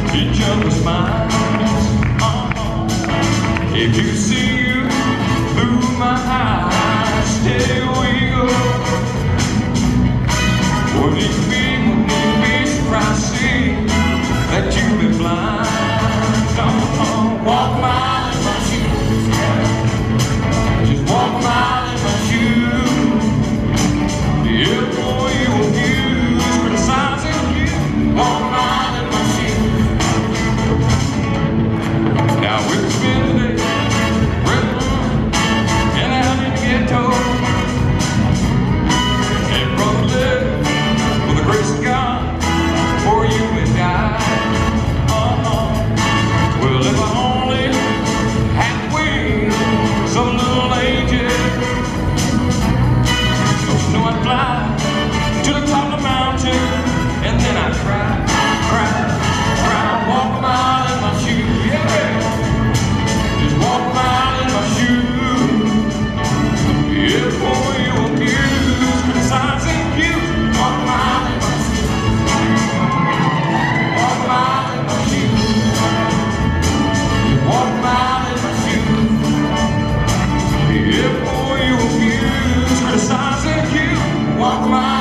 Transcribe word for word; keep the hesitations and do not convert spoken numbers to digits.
each other's minds. Uh-huh. If you see you through my eyes, here we go. Would it be, would it be surprised to see that you've been blind? Uh-huh. Walk a mile in my shoes, yeah. Just walk a mile in my shoes. Yeah, boy, you abuse, criticizing you. Walk a mile in my shoes. Now we've spent the day running and out in the ghetto. And brother lived with the grace of God for you and I. Uh-huh. Well, if I only had wings of a little angel, don't you know I'd fly to the top of the mountain, and then I'd cry, cry, cry, walk a mile in my shoes, yeah, just walk a mile in my shoes. Yeah, boy, you abuse, criticizing you. Walk a mile in my shoes, walk a mile in my shoes, walk a mile in my shoes. Yeah, boy, you abuse, criticizing you. Walk a mile.